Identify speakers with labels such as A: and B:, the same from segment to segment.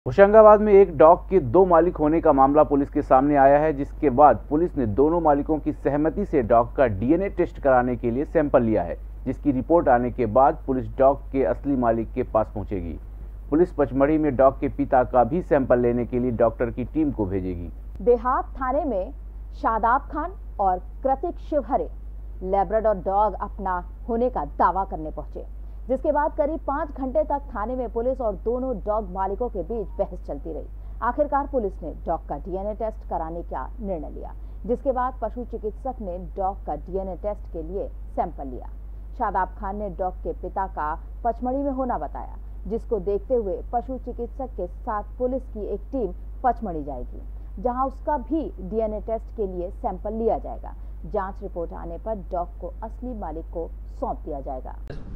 A: होशंगाबाद में एक डॉग के दो मालिक होने का मामला पुलिस के सामने आया है, जिसके बाद पुलिस ने दोनों मालिकों की सहमति से डॉग का डीएनए टेस्ट कराने के लिए सैंपल लिया है, जिसकी रिपोर्ट आने के बाद पुलिस डॉग के असली मालिक के पास पहुंचेगी। पुलिस पचमढ़ी में डॉग के पिता का भी सैंपल लेने के लिए डॉक्टर की टीम को भेजेगी।
B: देहात थाने में शादाब खान और कृतिक शिवहरे लैब्राडोर डॉग अपना होने का दावा करने पहुंचे, जिसके बाद करीब 5 घंटे तक थाने में पुलिस और दोनों डॉग मालिकों के बीच बहस चलती रही। आखिरकार पुलिस ने डॉग का डीएनए टेस्ट कराने का निर्णय लिया, जिसके बाद पशु चिकित्सक ने डॉग का डीएनए टेस्ट के लिए सैंपल लिया। शादाब खान ने डॉग के पिता का पचमढ़ी में होना बताया, जिसको देखते हुए पशु चिकित्सक के साथ पुलिस की एक टीम पचमढ़ी जाएगी, जहां उसका भी डीएनए टेस्ट के लिए सैंपल लिया जाएगा। जांच रिपोर्ट आने पर डॉग को असली मालिक को सौंप दिया जाएगा।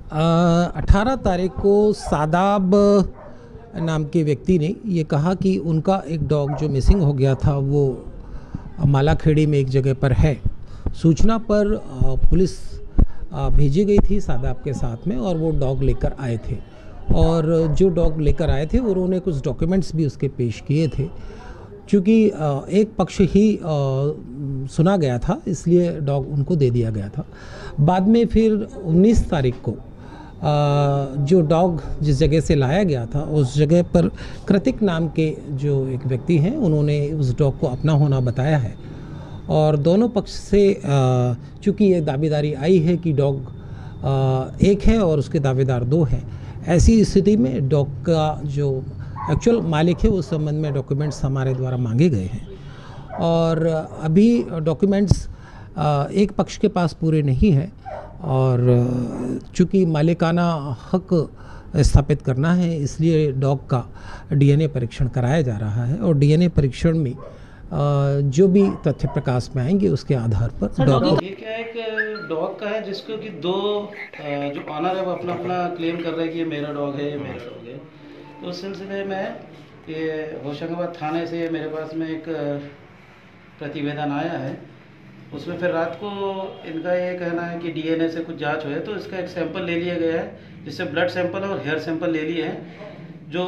C: 18 तारीख को सादाब नाम के व्यक्ति ने ये कहा कि उनका एक डॉग जो मिसिंग हो गया था वो मालाखेड़ी में एक जगह पर है। सूचना पर पुलिस भेजी गई थी सादाब के साथ में और वो डॉग लेकर आए थे, और जो डॉग लेकर आए थे उन्होंने कुछ डॉक्यूमेंट्स भी उसके पेश किए थे। क्योंकि एक पक्ष ही सुना गया था, इसलिए डॉग उनको दे दिया गया था। बाद में फिर 19 तारीख को जो डॉग जिस जगह से लाया गया था उस जगह पर कृतिक नाम के जो एक व्यक्ति हैं उन्होंने उस डॉग को अपना होना बताया है, और दोनों पक्ष से चूँकि ये दावेदारी आई है कि डॉग एक है और उसके दावेदार 2 हैं, ऐसी स्थिति में डॉग का जो एक्चुअल मालिक है उस संबंध में डॉक्यूमेंट्स हमारे द्वारा मांगे गए हैं, और अभी डॉक्यूमेंट्स एक पक्ष के पास पूरे नहीं हैं, और चूँकि मालिकाना हक स्थापित करना है इसलिए डॉग का डीएनए परीक्षण कराया जा रहा है, और डीएनए परीक्षण में जो भी तथ्य प्रकाश में आएंगे उसके आधार पर डॉग।
D: ये क्या एक डॉग का है जिसको कि 2 जो ऑनर है वो अपना अपना क्लेम कर रहे हैं कि ये मेरा डॉग है, ये मेरा डॉग है। तो उस सिलसिले में ये होशंगाबाद थाने से मेरे पास में एक प्रतिवेदन आया है। उसमें फिर रात को इनका ये कहना है कि डीएनए से कुछ जांच हो है, तो इसका एक सैंपल ले लिया गया है, जिससे ब्लड सैंपल और हेयर सैंपल ले लिए हैं, जो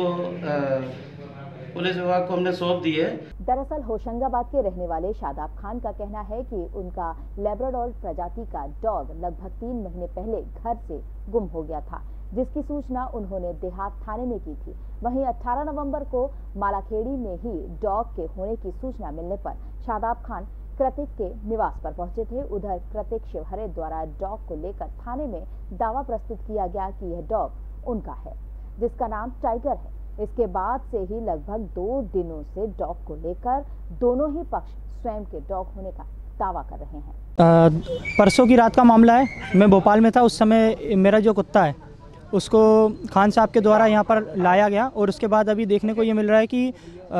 D: पुलिस विभाग को हमने सौंप दी है।
B: दरअसल होशंगाबाद के रहने वाले शादाब खान का कहना है कि उनका लैब्राडोर प्रजाति का डॉग लगभग 3 महीने पहले घर से गुम हो गया था, जिसकी सूचना उन्होंने देहात थाने में की थी। वहीं 18 नवंबर को मालाखेड़ी में ही डॉग के होने की सूचना मिलने पर शादाब खान कृतिक के निवास पर पहुंचे थे। उधर कृतिक शिवहरे द्वारा डॉग को लेकर थाने में दावा प्रस्तुत किया गया कि यह डॉग उनका है, जिसका नाम टाइगर है। इसके बाद से ही लगभग 2 दिनों से डॉग को लेकर दोनों ही पक्ष स्वयं के डॉग होने का दावा कर रहे हैं।
E: परसों की रात का मामला है। मैं भोपाल में था, उस समय मेरा जो कुत्ता है उसको खान साहब के द्वारा यहाँ पर लाया गया, और उसके बाद अभी देखने को ये मिल रहा है कि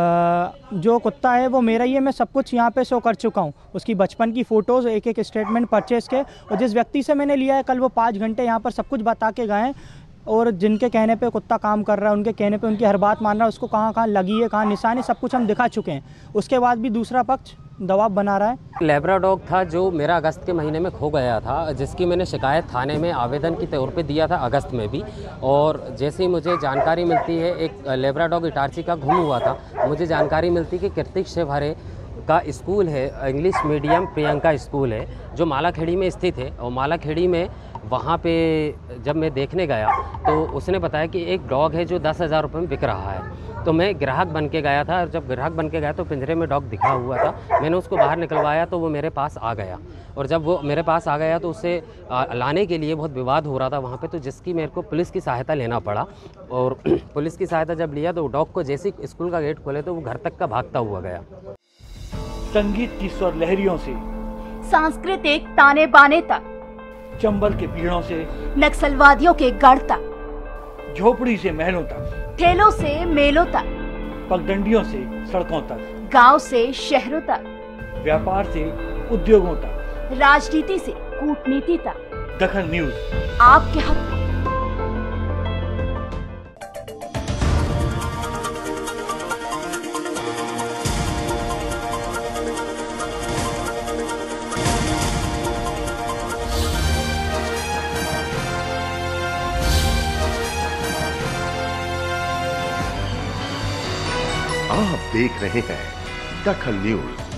E: जो कुत्ता है वो मेरा ही है। मैं सब कुछ यहाँ पे शो कर चुका हूँ, उसकी बचपन की फ़ोटोज़, एक स्टेटमेंट परचेज़ के, और जिस व्यक्ति से मैंने लिया है कल वो 5 घंटे यहाँ पर सब कुछ बता के गए हैं, और जिनके कहने पे कुत्ता काम कर रहा है, उनके कहने पे उनकी हर बात मान रहा है, उसको कहाँ कहाँ लगी है, कहाँ निशान है, सब कुछ हम दिखा चुके हैं। उसके बाद भी दूसरा पक्ष दबाव बना रहा है।
F: लैब्राडोर था जो मेरा अगस्त के महीने में खो गया था, जिसकी मैंने शिकायत थाने में आवेदन के तौर पे दिया था अगस्त में भी, और जैसे ही मुझे जानकारी मिलती है एक लैब्राडोर इटारसी का गुम हुआ था, मुझे जानकारी मिलती कि कृतिक शिवहरे का स्कूल है, इंग्लिश मीडियम प्रियंका स्कूल है, जो मालाखेड़ी में स्थित है। और मालाखेड़ी में वहाँ पे जब मैं देखने गया तो उसने बताया कि एक डॉग है जो 10,000 रुपये में बिक रहा है। तो मैं ग्राहक बन के गया था, और जब ग्राहक बन के गया तो पिंजरे में डॉग दिखा हुआ था। मैंने उसको बाहर निकलवाया तो वो मेरे पास आ गया, और जब वो मेरे पास आ गया तो उससे लाने के लिए बहुत विवाद हो रहा था वहाँ पे, तो जिसकी मेरे को पुलिस की सहायता लेना पड़ा। और पुलिस की सहायता जब लिया तो डॉग को जैसे ही स्कूल का गेट खोले तो वो घर तक का भागता हुआ गया।
G: संगीत की स्वर लहरियों से
H: सांस्कृतिक ताने बाने तक,
G: चंबल के पीड़ों से
H: नक्सलवादियों के गढ़ तक,
G: झोपड़ी से महलों तक,
H: ठेलों से मेलों तक,
G: पगडंडियों से सड़कों तक,
H: गांव से शहरों तक,
G: व्यापार से उद्योगों तक,
H: राजनीति से कूटनीति तक,
G: दखल न्यूज
H: आपके हक में।
I: आप देख रहे हैं दखल न्यूज।